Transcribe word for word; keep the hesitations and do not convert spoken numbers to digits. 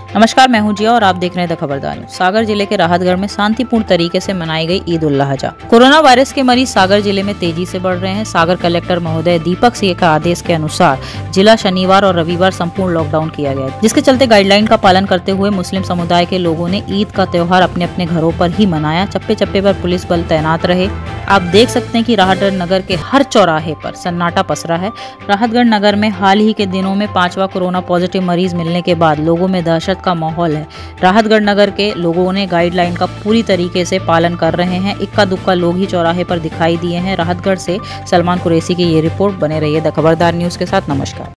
नमस्कार, मैं हूं जिया और आप देख रहे हैं द खबरदार न्यूज। सागर जिले के राहतगढ़ में शांतिपूर्ण तरीके से मनाई गई ईद उल अजहा। कोरोना वायरस के मरीज सागर जिले में तेजी से बढ़ रहे हैं। सागर कलेक्टर महोदय दीपक सिंह का आदेश के अनुसार जिला शनिवार और रविवार संपूर्ण लॉकडाउन किया गया, जिसके चलते गाइडलाइन का पालन करते हुए मुस्लिम समुदाय के लोगों ने ईद का त्योहार अपने अपने घरों पर ही मनाया। चप्पे चप्पे पर पुलिस बल तैनात रहे। आप देख सकते हैं कि राहतगढ़ नगर के हर चौराहे पर सन्नाटा पसरा है। राहतगढ़ नगर में हाल ही के दिनों में पांचवा कोरोना पॉजिटिव मरीज मिलने के बाद लोगों में दहशत का माहौल है। राहतगढ़ नगर के लोगों ने गाइडलाइन का पूरी तरीके से पालन कर रहे हैं। इक्का दुक्का लोग ही चौराहे पर दिखाई दिए हैं। राहतगढ़ से सलमान कुरैशी की ये रिपोर्ट। बने रहिए द खबरदार न्यूज के साथ। नमस्कार।